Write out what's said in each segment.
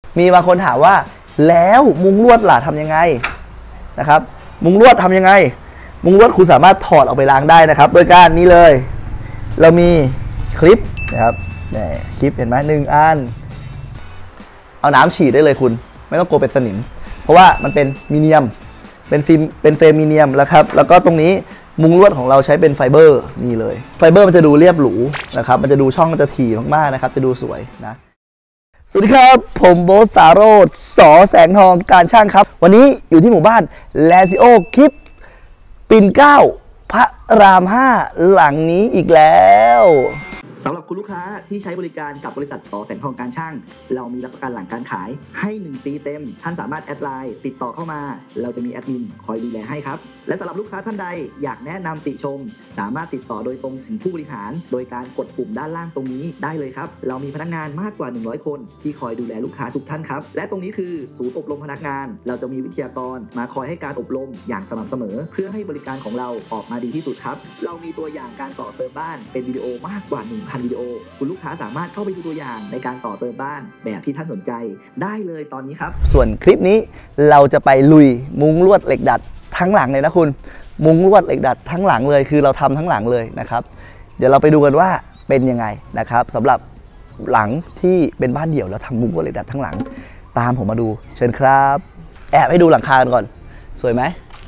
มีบางคนถามว่าแล้วมุ้งลวดล่ะทำยังไงนะครับมุ้งลวดทำยังไงมุ้งลวดคุณสามารถถอดออกไปล้างได้นะครับโดยการนี้เลยเรามีคลิปนะครับนี่คลิปเห็นไหม1 อันเอาน้ำฉีดได้เลยคุณไม่ต้องกลัวเป็นสนิมเพราะว่ามันเป็นมีเนียมเป็นฟิล์มเป็นเฟรมมีเนียมแล้วครับแล้วก็ตรงนี้มุ้งลวดของเราใช้เป็นไฟเบอร์นี่เลยไฟเบอร์มันจะดูเรียบหรูนะครับมันจะดูช่องมันจะถี่มากๆนะครับจะดูสวยนะสวัสดีครับผมโบ๊ท สาโรจน์ สอแสงทองการช่างครับวันนี้อยู่ที่หมู่บ้านแลซิโอคลิปปิ่นเกล้าพระราม 5หลังนี้อีกแล้วสำหรับคุณลูกค้าที่ใช้บริการกับบริษัทสอแสงทองการช่างเรามีรับประกันหลังการขายให้1 ปีเต็มท่านสามารถแอดไลน์ติดต่อเข้ามาเราจะมีแอดมินคอยดูแลให้ครับและสำหรับลูกค้าท่านใดอยากแนะนำติชมสามารถติดต่อโดยตรงถึงผู้บริหารโดยการกดปุ่มด้านล่างตรงนี้ได้เลยครับเรามีพนักงานมากกว่า100 คนที่คอยดูแลลูกค้าทุกท่านครับและตรงนี้คือศูนย์อบรมพนักงานเราจะมีวิทยากรมาคอยให้การอบรมอย่างสม่ำเสมอเพื่อให้บริการของเราออกมาดีที่สุดครับเรามีตัวอย่างการต่อเติมบ้านเป็นวิดีโอมากกว่า 1,000 วิดีโอคุณลูกค้าสามารถเข้าไปดูตัวอย่างในการต่อเติมบ้านแบบที่ท่านสนใจได้เลยตอนนี้ครับส่วนคลิปนี้เราจะไปลุยมุ้งลวดเหล็กดัดทั้งหลังเลยนะคุณมุ้งลวดเหล็กดัดทั้งหลังเลยคือเราทำทั้งหลังเลยนะครับเดี๋ยวเราไปดูกันว่าเป็นยังไงนะครับสำหรับหลังที่เป็นบ้านเดี่ยวแล้วทำมุ้งลวดเหล็กดัดทั้งหลังตามผมมาดูเชิญครับแอบให้ดูหลังคากันก่อนสวยไหม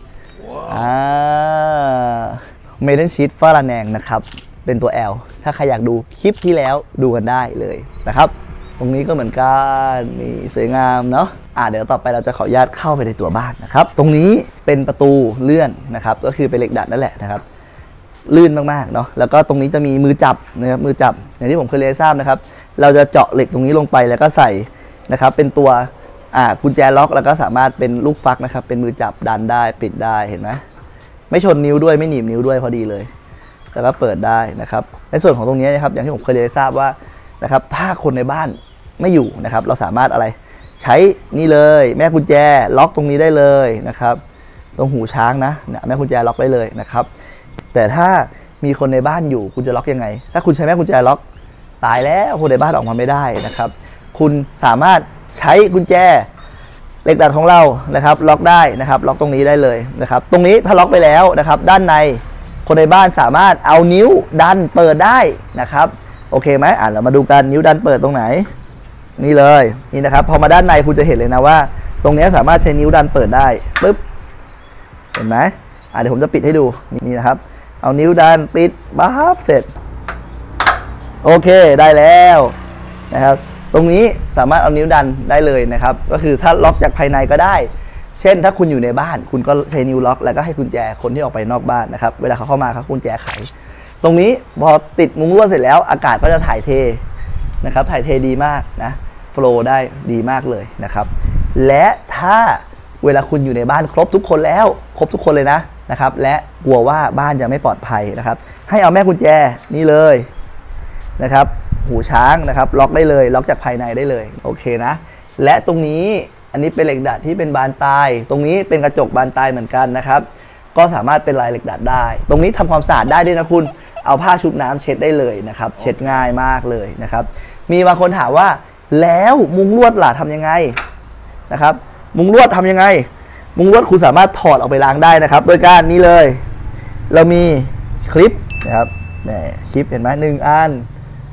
เมดันชีทฟ้าระแนงนะครับเป็นตัว L ถ้าใครอยากดูคลิปที่แล้วดูกันได้เลยนะครับตรงนี้ก็เหมือนกันนี่สวยงามเนาะเดี๋ยวต่อไปเราจะขออนุญาตเข้าไปในตัวบ้านนะครับตรงนี้เป็นประตูเลื่อนนะครับก็คือเป็นเหล็กดัดนั่นแหละนะครับลื่นมากๆเนาะแล้วก็ตรงนี้จะมีมือจับนะครับมือจับอย่างที่ผมเคยเรียนทราบนะครับเราจะเจาะเหล็กตรงนี้ลงไปแล้วก็ใส่นะครับเป็นตัวกุญแจล็อกแล้วก็สามารถเป็นลูกฟักนะครับเป็นมือจับดันได้ปิดได้เห็นไหมไม่ชนนิ้วด้วยไม่หนีบนิ้วด้วยพอดีเลยแล้วก็เปิดได้นะครับในส่วนของตรงนี้นะครับอย่างที่ผมเคยเรียนทราบว่านะครับถ้าคนในบ้านไม่อยู่นะครับเราสามารถอะไรใช้นี่เลยแม่กุญแจล็อกตรงนี้ได้เลยนะครับตรงหูช้างนะแม่กุญแจล็อกได้เลยนะครับแต่ถ้ามีคนในบ้านอยู่คุณจะล็อกยังไงถ้าคุณใช้แม่กุญแจล็อกตายแล้วคนในบ้านออกมาไม่ได้นะครับคุณสามารถใช้กุญแจเหล็กดัดของเรานะครับล็อกได้นะครับล็อกตรงนี้ได้เลยนะครับตรงนี้ถ้าล็อกไปแล้วนะครับด้านในคนในบ้านสามารถเอานิ้วดันเปิดได้นะครับโอเคไหมเรามาดูกันนิ้วดันเปิดตรงไหนนี่เลยนี่นะครับพอมาด้านในคุณจะเห็นเลยนะว่าตรงนี้สามารถใช้นิ้วดันเปิดได้ปึ๊บเห็นไหมเดี๋ยวผมจะปิดให้ดูนี่นะครับเอานิ้วดันปิดปั๊บเสร็จโอเคได้แล้วนะครับตรงนี้สามารถเอานิ้วดันได้เลยนะครับก็คือถ้าล็อกจากภายในก็ได้เช่นถ้าคุณอยู่ในบ้านคุณก็ใช้นิ้วล็อกแล้วก็ให้กุญแจคนที่ออกไปนอกบ้านนะครับเวลาเขาเข้ามาเขากุญแจไขตรงนี้พอติดมุ้งลวดเสร็จแล้วอากาศก็จะถ่ายเทนะครับถ่ายเทดีมากนะโฟลว์ได้ดีมากเลยนะครับและถ้าเวลาคุณอยู่ในบ้านครบทุกคนแล้วครบทุกคนเลยนะครับและกลัวว่าบ้านจะไม่ปลอดภัยนะครับให้เอาแม่กุญแจนี่เลยนะครับหูช้างนะครับล็อกได้เลยล็อกจากภายในได้เลยโอเคนะและตรงนี้อันนี้เป็นเหล็กดัดที่เป็นบานตายตรงนี้เป็นกระจกบานตายเหมือนกันนะครับก็สามารถเป็นลายเหล็กดัดได้ตรงนี้ทำความสะอาดได้ด้วยนะคุณเอาผ้าชุบน้ำเช็ดได้เลยนะครับเช็ดง่ายมากเลยนะครับมีบางคนถามว่าแล้วมุ้งลวดล่ะทำยังไงนะครับมุ้งลวดทำยังไงมุ้งลวดคุณสามารถถอดออกไปล้างได้นะครับโดยการนี้เลยเรามีคลิปนะครับนี่คลิปเห็นไหม1 อัน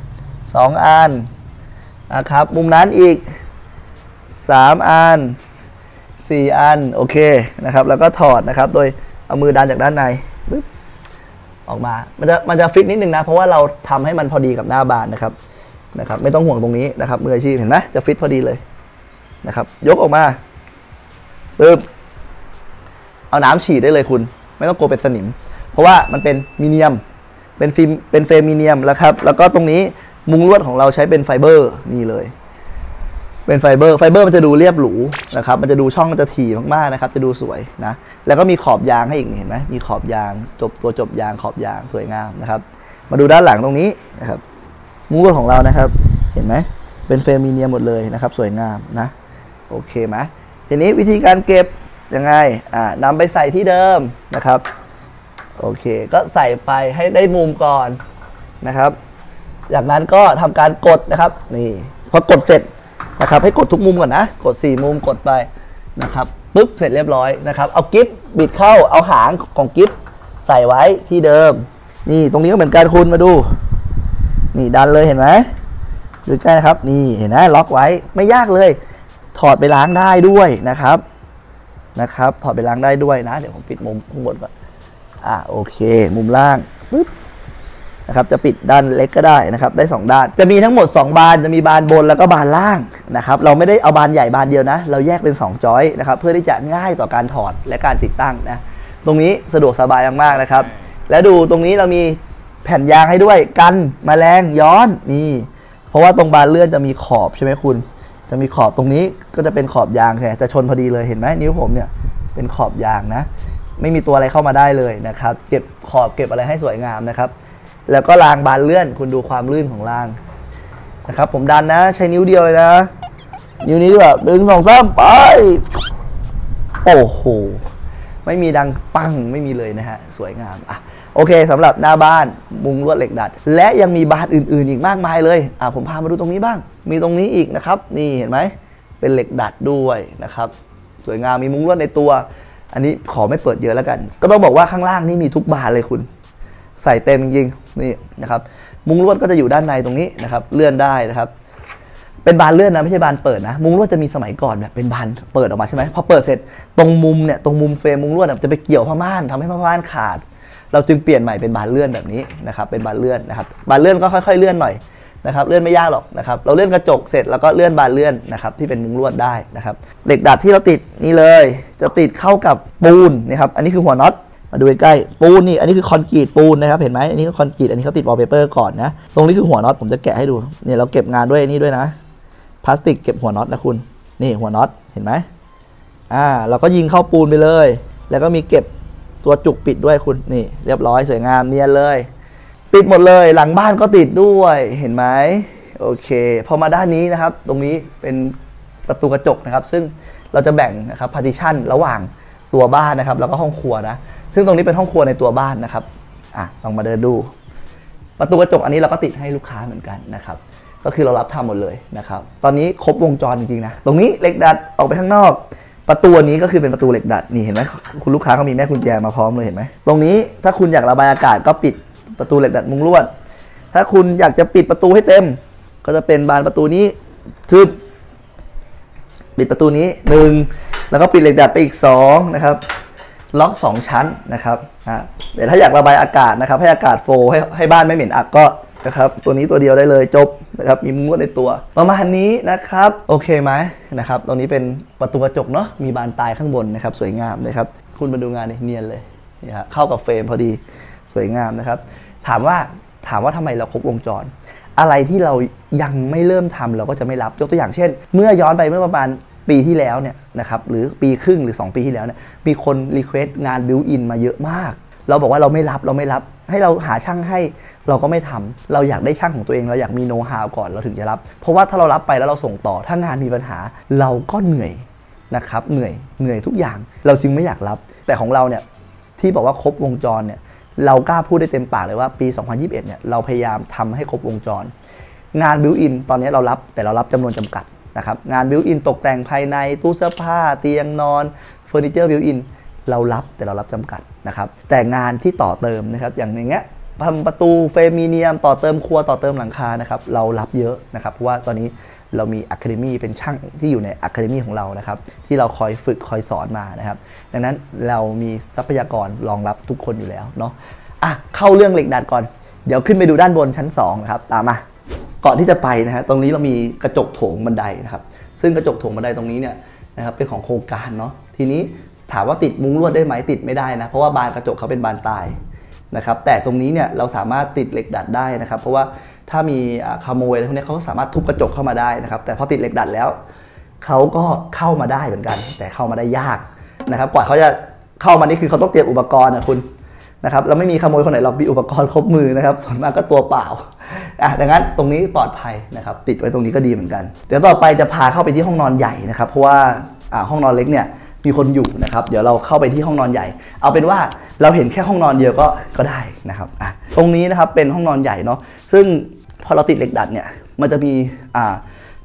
2 อันนะครับมุมนั้นอีก3 อัน4 อันโอเคนะครับแล้วก็ถอดนะครับโดยเอามือดันจากด้านในปึ๊บออกมามันจะฟิตนิดนึงนะเพราะว่าเราทำให้มันพอดีกับหน้าบานนะครับไม่ต้องห่วงตรงนี้นะครับมืออาชีพเห็นไหมจะฟิตพอดีเลยนะครับยกออกมาปึ๊บเอาน้ำฉีดได้เลยคุณไม่ต้องกลัวเป็นสนิมเพราะว่ามันเป็นมีเนียมเป็นฟิล์มเป็นเฟรมมีเนียมแล้วครับแล้วก็ตรงนี้มุ้งลวดของเราใช้เป็นไฟเบอร์นี่เลยเป็นไฟเบอร์มันจะดูเรียบหรูนะครับมันจะดูช่องมันจะถี่มากๆนะครับจะดูสวยนะแล้วก็มีขอบยางให้อีกเห็นไหมมีขอบยางจบยางขอบยางสวยงามนะครับมาดูด้านหลังตรงนี้นะครับมุ้งลวดของเรานะครับเห็นไหมเป็นเฟรมมีเนียมหมดเลยนะครับสวยงามนะโอเคไหมทีนี้วิธีการเก็บยังไงนำไปใส่ที่เดิมนะครับโอเคก็ใส่ไปให้ได้มุมก่อนนะครับจากนั้นก็ทำการกดนะครับนี่พอกดเสร็จนะครับให้กดทุกมุมก่อนนะกด4มุมกดไปนะครับปุ๊บเสร็จเรียบร้อยนะครับเอากิฟบิดเข้าเอาหางของกิฟใส่ไว้ที่เดิมนี่ตรงนี้ก็เหมือนกันคุณมาดูนี่ดันเลยเห็นไหมดูใกล้นะครับนี่เห็นไหมล็อกไว้ไม่ยากเลยถอดไปล้างได้ด้วยนะครับถอดไปล้างได้ด้วยนะเดี๋ยวผมปิดมุมข้างบนก่อนโอเคมุมล่างปุ๊บนะครับจะปิดด้านเล็กก็ได้นะครับได้2ด้านจะมีทั้งหมด2บานจะมีบานบนแล้วก็บานล่างนะครับเราไม่ได้เอาบานใหญ่บานเดียวนะเราแยกเป็น2จอยนะครับเพื่อที่จะง่ายต่อการถอดและการติดตั้งนะตรงนี้สะดวกสบายมากๆนะครับและดูตรงนี้เรามีแผ่นยางให้ด้วยกันแมลงย้อนนี่เพราะว่าตรงบานเลื่อนจะมีขอบใช่ไหมคุณจะมีขอบตรงนี้ก็จะเป็นขอบยางแค่จะชนพอดีเลยเห็นไหมนิ้วผมเนี่ยเป็นขอบยางนะไม่มีตัวอะไรเข้ามาได้เลยนะครับเก็บขอบเก็บอะไรให้สวยงามนะครับแล้วก็รางบานเลื่อนคุณดูความลื่นของรางนะครับผมดันนะใช้นิ้วเดียวเลยนะนิ้วนี้ด้วย1 2 3ไปโอ้โหไม่มีดังปั้งไม่มีเลยนะฮะสวยงามโอเคสำหรับหน้าบ้านมุงลวดเหล็กดัดและยังมีบานอื่นๆอีกมากมายเลยผมพามาดูตรงนี้บ้างมีตรงนี้อีกนะครับนี่เห็นไหมเป็นเหล็กดัดด้วยนะครับสวยงามมีมุงลวดในตัวอันนี้ขอไม่เปิดเยอะแล้วกันก็ต้องบอกว่าข้างล่างนี่มีทุกบานเลยคุณใส่เต็มจริงๆนี่นะครับมุงลวดก็จะอยู่ด้านในตรงนี้นะครับเลื่อนได้นะครับเป็นบานเลื่อนนะไม่ใช่บานเปิดนะมุงลวดจะมีสมัยก่อนแบบเป็นบานเปิดออกมาใช่ไหมพอเปิดเสร็จตรงมุมเนี่ยตรงมุมเฟรมมุงลวดจะไปเกี่ยวผ้าม่านทำให้ผ้าม่านขาดเราจึงเปลี่ยนใหม่เป็นบานเลื่อนแบบนี้นะครับเป็นบานเลื่อนนะครับบานเลื่อนก็ค่อยๆเลื่อนหน่อยนะครับเลื่อนไม่ยากหรอกนะครับเราเลื่อนกระจกเสร็จแล้วก็เลื่อนบานเลื่อนนะครับที่เป็นมุงลวดได้นะครับเหล็กดัดที่เราติดนี่เลยจะติดเข้ากับปูนนะครับอันนี้คือหัวน็อตมาดูใกล้ๆปูนนี่อันนี้คือคอนกรีตปูนนะครับเห็นไหมอันนี้คือคอนกรีตอันนี้เขาติดวอลเปเปอร์ก่อนนะตรงนี้คือหัวน็อตผมจะแกะให้ดูเนี่ยเราเก็บงานด้วยนี่ด้วยนะพลาสติกเก็บหัวน็อตนะคุณนี่หัวน็อตเห็นไหมเราก็ยิงเข้าปูนไปเลยแล้วก็มีเก็บตัวจุกปิดด้วยคุณนี่เรียบร้อยสวยงามเนียนเลยปิดหมดเลยหลังบ้านก็ติดด้วยเห็นไหมโอเคพอมาด้านนี้นะครับตรงนี้เป็นประตูกระจกนะครับซึ่งเราจะแบ่งนะครับพาร์ติชันระหว่างตัวบ้านนะครับแล้วก็ห้องครัวนะซึ่งตรงนี้เป็นห้องครัวในตัวบ้านนะครับลองมาเดินดูประตูกระจกอันนี้เราก็ติดให้ลูกค้าเหมือนกันนะครับก็คือเรารับทำหมดเลยนะครับตอนนี้ครบวงจรจริงๆนะตรงนี้เหล็กดัดออกไปข้างนอกประตูนี้ก็คือเป็นประตูเหล็กดัดนี่เห็นไหมคุณลูกค้าเขามีแม่กุญแจมาพร้อมเลยเห็นไหมตรงนี้ถ้าคุณอยากระบายอากาศก็ปิดประตูเหล็กดัดมุงลวดถ้าคุณอยากจะปิดประตูให้เต็มก็จะเป็นบานประตูนี้ทึบปิดประตูนี้1แล้วก็ปิดเหล็กดัดไปอีก2นะครับล็อก2ชั้นนะครับแต่ถ้าอยากระบายอากาศนะครับให้อากาศโฟล์ให้บ้านไม่เหม็นอับก็นะครับตัวนี้ตัวเดียวได้เลยจบนะครับมีมุ้งลวดในตัวประมาณนี้นะครับโอเคไหมนะครับตรงนี้เป็นประตูกระจกเนาะมีบานปลายข้างบนนะครับสวยงามนะครับคุณมาดูงานเนียนเลยนี่ครับเข้ากับเฟรมพอดีสวยงามนะครับถามว่าทำไมเราครบวงจรอะไรที่เรายังไม่เริ่มทำเราก็จะไม่รับยกตัวอย่างเช่นเมื่อย้อนไปเมื่อประมาณปีที่แล้วเนี่ยนะครับหรือปีครึ่งหรือ2ปีที่แล้วเนี่ยมีคนรีเควสต์งานบิวอินมาเยอะมากเราบอกว่าเราไม่รับให้เราหาช่างให้เราก็ไม่ทำเราอยากได้ช่างของตัวเองเราอยากมีโน้ตฮาวก่อนเราถึงจะรับเพราะว่าถ้าเรารับไปแล้วเราส่งต่อถ้างานมีปัญหาเราก็เหนื่อยนะครับเหนื่อยทุกอย่างเราจึงไม่อยากรับแต่ของเราเนี่ยที่บอกว่าครบวงจรเนี่ยเรากล้าพูดได้เต็มปากเลยว่าปี2021เนี่ยเราพยายามทำให้ครบวงจรงานบิวอินตอนนี้เรารับแต่เรารับจำนวนจำกัดนะครับงานบิวอินตกแต่งภายในตู้เสื้อผ้าเตียงนอนเฟอร์นิเจอร์บิวอินเรารับแต่เรารับจำกัดนะครับแต่งานที่ต่อเติมนะครับอย่างเงี้ยทำประตูเฟรมมีเนียมต่อเติมครัวต่อเติมหลังคานะครับเรารับเยอะนะครับเพราะว่าตอนนี้เรามีอะคาเดมี่เป็นช่างที่อยู่ในอะคาเดมี่ของเรานะครับที่เราคอยฝึกคอยสอนมานะครับดังนั้นเรามีทรัพยากรรองรับทุกคนอยู่แล้วเนาะเข้าเรื่องเหล็กดัดก่อนเดี๋ยวขึ้นไปดูด้านบนชั้น2นะครับตามมาก่อนที่จะไปนะฮะตรงนี้เรามีกระจกโถงบันไดนะครับซึ่งกระจกโถงบันไดตรงนี้เนี่ยนะครับเป็นของโครงการเนาะทีนี้ถามว่าติดมุ้งลวดได้ไหมติดไม่ได้นะเพราะว่าบานกระจกเขาเป็นบานตายนะครับแต่ตรงนี้เนี่ยเราสามารถติดเหล็กดัดได้นะครับเพราะว่าถ้ามีขโมยอะไรพวกนี้เขาสามารถทุบกระจกเข้ามาได้นะครับแต่พอติดเหล็กดัดแล้วเขาก็เข้ามาได้เหมือนกันแต่เข้ามาได้ยากนะครับกว่าเขาจะเข้ามานี่คือเขาต้องเตรียมอุปกรณ์นะคุณนะครับเราไม่มีขโมยคนไหนหรอกมีอุปกรณ์ครบมือนะครับส่วนมากก็ตัวเปล่าดังนั้นตรงนี้ปลอดภัยนะครับติดไว้ตรงนี้ก็ดีเหมือนกันเดี๋ยวต่อไปจะพาเข้าไปที่ห้องนอนใหญ่นะครับเพราะว่าห้องนอนเล็กเนี่ยมีคนอยู่นะครับเดี๋ยวเราเข้าไปที่ห้องนอนใหญ่เอาเป็นว่าเราเห็นแค่ห้องนอนเดียวก็ได้นะครับตรงนี้นะครับเป็นห้องนอนใหญ่เนาะซึ่งพอเราติดเหล็กดัดเนี่ยมันจะมี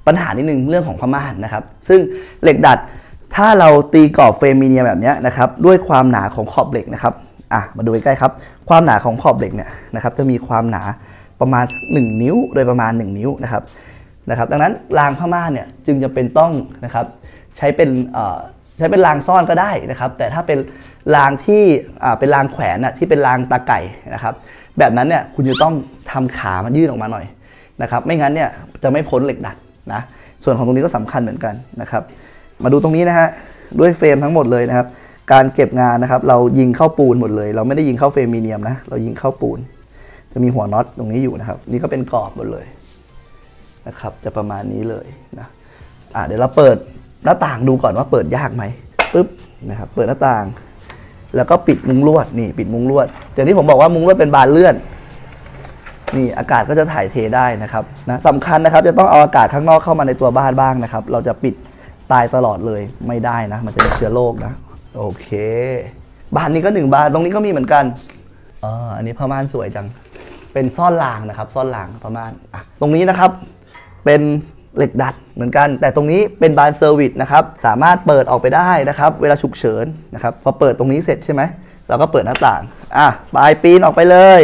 ปัญหานิดนึงเรื่องของผ้าม่านนะครับซึ่งเหล็กดัดถ้าเราตีกรอบเฟรมมีเนียมแบบนี้นะครับด้วยความหนาของขอบเหล็กนะครับมาดูใกล้ๆครับความหนาของขอบเหล็กเนี่ยนะครับจะมีความหนาประมาณ1 นิ้วโดยประมาณ1 นิ้วนะครับดังนั้นรางผ้าม่านเนี่ยจึงจะเป็นต้องนะครับใช้เป็นรางซ่อนก็ได้นะครับแต่ถ้าเป็นรางที่เป็นรางแขวนที่เป็นรางตาไก่นะครับแบบนั้นเนี่ยคุณจะต้องทำขามันยื่นออกมาหน่อยนะครับไม่งั้นเนี่ยจะไม่พ้นเหล็กดัดนะส่วนของตรงนี้ก็สำคัญเหมือนกันนะครับมาดูตรงนี้นะฮะด้วยเฟรมทั้งหมดเลยนะครับการเก็บงานนะครับเรายิงเข้าปูนหมดเลยเราไม่ได้ยิงเข้าเฟรมมีเนียมนะเรายิงเข้าปูนจะมีหัวน็อตตรงนี้อยู่นะครับนี่ก็เป็นกรอบหมดเลยนะครับจะประมาณนี้เลยนะเดี๋ยวเราเปิดหน้าต่างดูก่อนว่าเปิดยากไหมปึ๊บนะครับเปิดหน้าต่างแล้วก็ปิดมุ้งลวดนี่ปิดมุ้งลวดอย่างที่ผมบอกว่ามุ้งลวดเป็นบานเลื่อนนี่อากาศก็จะถ่ายเทได้นะครับนะสำคัญนะครับจะต้องเอาอากาศข้างนอกเข้ามาในตัวบ้านบ้างนะครับเราจะปิดตายตลอดเลยไม่ได้นะมันจะมีเชื้อโรคนะโอเคบานนี้ก็1 บานตรงนี้ก็มีเหมือนกันอันนี้ผ้าม่านสวยจังเป็นซ่อนรางนะครับซ่อนรางผ้าม่านตรงนี้นะครับเป็นเหล็กดัดเหมือนกันแต่ตรงนี้เป็นบานเซอร์วิสนะครับสามารถเปิดออกไปได้นะครับเวลาฉุกเฉินนะครับพอเปิดตรงนี้เสร็จใช่ไหมเราก็เปิดหน้าต่างปลายปีนออกไปเลย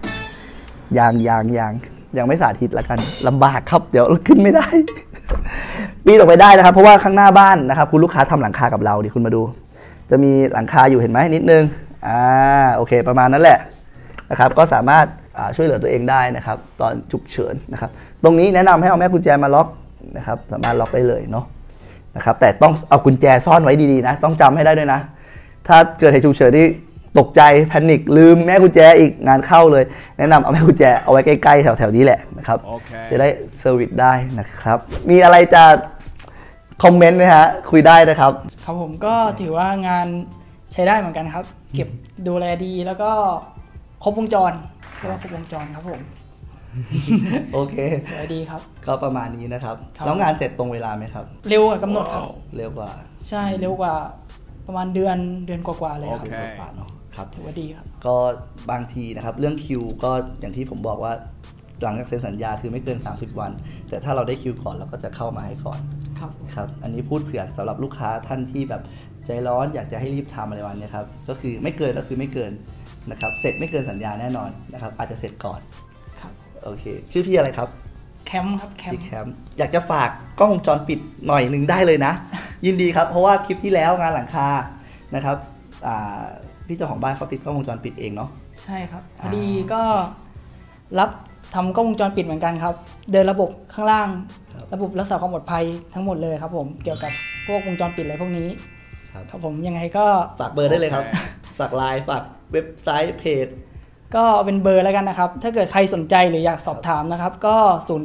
ยังไม่สาธิตละกันลำบากครับเดี๋ยวขึ้นไม่ได้ ปีนออกไปได้นะครับเพราะว่าข้างหน้าบ้านนะครับคุณลูกค้าทำหลังคากับเราดิคุณมาดูจะมีหลังคาอยู่เห็นไหมนิดนึงโอเคประมาณนั้นแหละนะครับก็สามารถช่วยเหลือตัวเองได้นะครับตอนฉุกเฉินนะครับตรงนี้แนะนำให้เอาแม่กุญแจมาล็อกนะครับสามารถล็อกได้เลยเนาะนะครับแต่ต้องเอากุญแจซ่อนไว้ดีๆนะต้องจำให้ได้ด้วยนะถ้าเกิดเหตุฉุกเฉินที่ตกใจแพนิคลืมแม่กุญแจอีกงานเข้าเลยแนะนำเอาแม่กุญแจเอาไว้ใกล้ๆแถวๆนี้แหละนะครับ okay. จะได้เซอร์วิสได้นะครับมีอะไรจะคอมเมนต์ไหมฮะคุยได้นะครับครับผมก็ถือว่างานใช้ได้เหมือนกันครับเก็บดูแลดีแล้วก็ครบวงจรเรียกว่าครบวงจรครับผมโอเคสวยดีครับก็ประมาณนี้นะครับแล้วงานเสร็จตรงเวลาไหมครับเร็วกว่ากำหนดครับเร็วกว่าใช่เร็วกว่าประมาณเดือนกว่าๆเลยครับเนาะครับถือว่าดีครับก็บางทีนะครับเรื่องคิวก็อย่างที่ผมบอกว่าหลังจากเซ็นสัญญาคือไม่เกิน30 วันแต่ถ้าเราได้คิวก่อนเราก็จะเข้ามาให้ก่อนครับอันนี้พูดเผื่อสำหรับลูกค้าท่านที่แบบใจร้อนอยากจะให้รีบทำอะไรวันนี้ครับก็คือไม่เกินก็คือไม่เกินนะครับเสร็จไม่เกินสัญญาแน่นอนนะครับอาจจะเสร็จก่อนครับโอเคชื่อพี่อะไรครับแคมป์ครับแคมป์อยากจะฝากกล้องวงจรปิดหน่อยหนึ่งได้เลยนะยินดีครับเพราะว่าคลิปที่แล้วงานหลังคานะครับพี่เจ้าของบ้านเขาติดกล้องวงจรปิดเองเนาะใช่ครับพอดีก็รับทำกล้องวงจรปิดเหมือนกันครับเดินระบบข้างล่างระบบรักษาความปลอดภัยทั้งหมดเลยครับผมเกี่ยวกับพวกวงจรปิดอะไรพวกนี้ครับผมยังไงก็ฝากเบอร์ได้เลยครับฝากไลน์ฝากเว็บไซต์เพจก็เป็นเบอร์แล้วกันนะครับถ้าเกิดใครสนใจหรืออยากสอบถามนะครับก็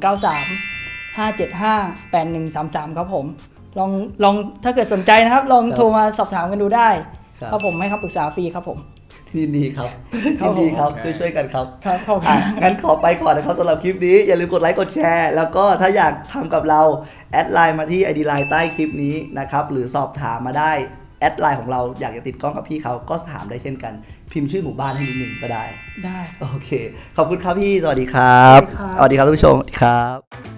093-575-8133ครับผมลองถ้าเกิดสนใจนะครับลองโทรมาสอบถามกันดูได้ครับผมให้คำปรึกษาฟรีครับผมยินดีครับยินดีครับช่วยกันครับครับงั้นขอไปก่อนนะครับสำหรับคลิปนี้อย่าลืมกดไลค์กดแชร์แล้วก็ถ้าอยากทำกับเราแอดไลน์มาที่ ID Line ใต้คลิปนี้นะครับหรือสอบถามมาได้แอดไลน์ของเราอยากจะติดกล้องกับพี่เขาก็ถามได้เช่นกันพิมพ์ชื่อหมู่บ้านให้นิดนึงก็ได้โอเคขอบคุณครับพี่สวัสดีครับสวัสดีครับท่านผู้ชมครับ